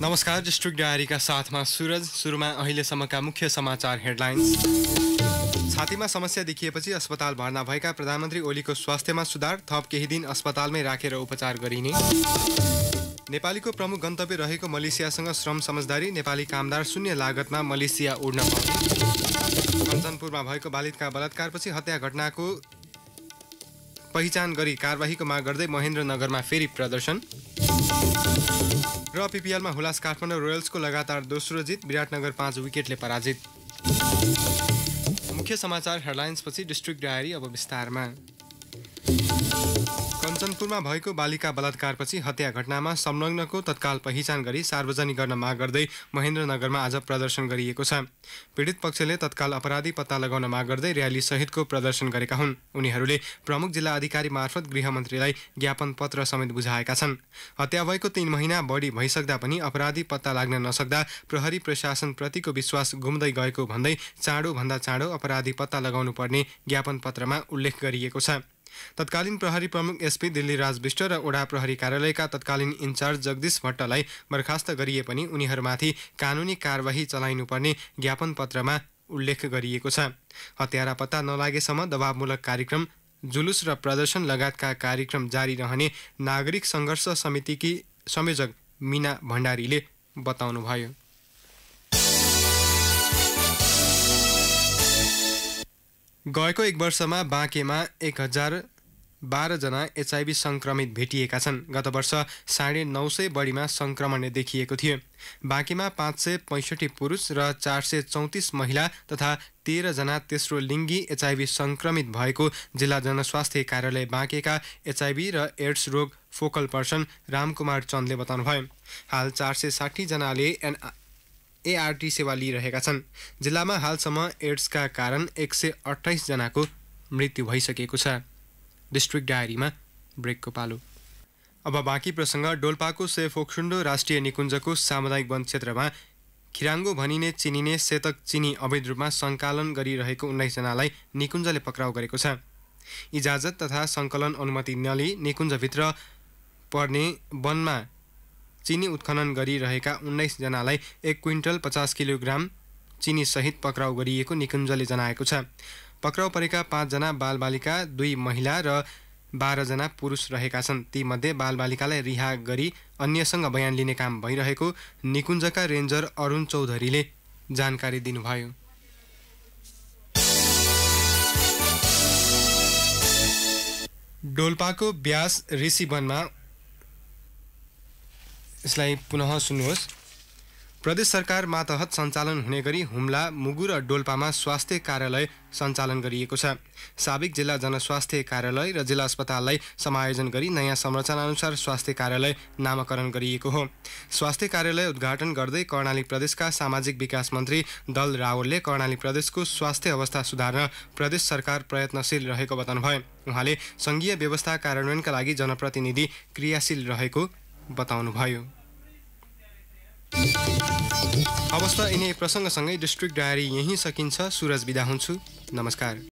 नमस्कार, डिस्ट्रिक्ट डायरीका साथमा सुरज। सुरुमा अहिलेसम्मका मुख्य समाचार हेडलाइन्स। छातीमा समस्या देखिएपछि अस्पताल भर्ना भएका प्रधानमन्त्री ओलीको स्वास्थ्यमा सुधार, थप केही दिन अस्पतालमै राखेर उपचार गरिने। नेपालीको प्रमुख गन्तव्य रहेको मलेसियासँग श्रम समझदारी, नेपाली कामदार शून्य लागतमा मलेसिया उड्न पाउने। कञ्चनपुरमा भएको बालिका बलात्कारपछि हत्या घटनाको पहिचान गरी कारबाहीको माग गर्दै महेन्द्रनगरमा फेरि प्रदर्शन। र पिपिएलमा हुलास काठमाडौँ रोयल्सको लगातार दोस्रो जित, विराटनगर 5 विकेटले पराजित। मुख्य समाचार हेडलाइन्सपछि डिस्ट्रिक्ट डायरी अब विस्तारमा। कञ्चनपुरमा भएको बालिका बलात्कारपछि हत्या घटनामा संलग्नको तत्काल पहिचान गरी सार्वजनिक गर्न माग गर्दै महेन्द्रनगरमा आज प्रदर्शन गरिएको छ। पीडित पक्षले तत्काल अपराधी पत्ता लगाउन माग गर्दै र्याली सहितको प्रदर्शन गरेका हुन्। उनीहरूले प्रमुख जिल्ला अधिकारी मार्फत गृहमन्त्रीलाई ज्ञापन पत्र समेत बुझाएका छन्। हत्या भएको 3 महिना बढी भइसक्दा पनि अपराधी पत्ता लाग्न नसक्दा प्रहरी प्रशासनप्रतिको विश्वास गुम्दै गएको भन्दै चाँडोभन्दा चाँडो अपराधी पत्ता लगाउनु पर्ने ज्ञापन पत्रमा उल्लेख गरिएको छ। तत्कालीन प्रहरी प्रमुख एसपी दिल्लीराज विष्ट र ओडा प्रहरी कार्यालयका तत्कालीन इन्चार्ज जगदीश भट्टलाई बर्खास्त गरिए पनि उनीहरूमाथि कानुनी कारबाही चलाइनुपर्ने ज्ञापन पत्रमा उल्लेख गरिएको छ। हत्यारा पत्ता नलागेसम्म दबावमूलक कार्यक्रम, जुलुस र प्रदर्शन लगायतका कार्यक्रम जारी रहने नागरिक सङ्घर्ष समितिकी संयोजक मीना भण्डारीले बताउनुभयो। गएको 1 वर्षमा बाँकेमा 1012 जना एचआईभी संक्रमित भेटिएका छन्। गत वर्ष 950 बढीमा संक्रमण देखिएको थियो। बाँकेमा 565 पुरुष र 434 महिला तथा 13 जना तेस्रो लिङ्गी एचआईभी संक्रमित भएको जिल्ला जनस्वास्थ्य कार्यालय बाँकेका एचआईभी र एड्स रोग फोकल पर्सन रामकुमार चन्दले बताउनुभयो। हाल 460 जनाले एआरटी सेवा लिइरहेका छन्। जिल्लामा हालसम्म एड्सका कारण 128 जनाको मृत्यु भइसकेको छ। डिस्ट्रिक्ट डायरीमा ब्रेकको पालो। अब बाँकी प्रसङ्ग। डोल्पाको सेफोक्सुन्डो राष्ट्रिय निकुञ्जको सामुदायिक वन क्षेत्रमा खिराङ्गो भनिने चिनिने सेतक चिनी अवैध रूपमा सङ्कलन गरिरहेको 19 जनालाई निकुञ्जले पक्राउ गरेको छ। इजाजत तथा सङ्कलन अनुमति नलिई निकुञ्जभित्र पर्ने वनमा चिनी उत्खनन गरिरहेका 19 जनालाई 1 क्विन्टल 50 किलोग्राम चिनी सहित पक्राउ गरिएको निकुञ्जले जनाएको छ। पक्राउ परेका 5 जना बालबालिका, 2 महिला र 12 जना पुरुष रहेका छन्। तीमध्ये बालबालिकालाई रिहा गरी अन्यसँग बयान लिने काम भइरहेको निकुञ्जका रेन्जर अरुण चौधरीले जानकारी दिनुभयो। डोल्पाको ब्यास ऋषि वनमा, यसलाई पुनः सुन्नुहोस्। प्रदेश सरकार मातहत सञ्चालन हुने गरी हुम्ला, मुगु र डोल्पामा स्वास्थ्य कार्यालय सञ्चालन गरिएको छ। साबिक जिल्ला जनस्वास्थ्य कार्यालय र जिल्ला अस्पताललाई समायोजन गरी नयाँ संरचनाअनुसार स्वास्थ्य कार्यालय नामकरण गरिएको हो। स्वास्थ्य कार्यालय उद्घाटन गर्दै कर्णाली प्रदेशका सामाजिक विकास मन्त्री दल रावलले कर्णाली प्रदेशको स्वास्थ्य अवस्था सुधार्न प्रदेश सरकार प्रयत्नशील रहेको बताउनुभयो। उहाँले सङ्घीय व्यवस्था कार्यान्वयनका लागि जनप्रतिनिधि क्रियाशील रहेको बताउनुभयो। अवस्था यिनै प्रसङ्गसँगै डिस्ट्रिक्ट डायरी यहीँ सकिन्छ। सुरज बिदा हुन्छु। नमस्कार।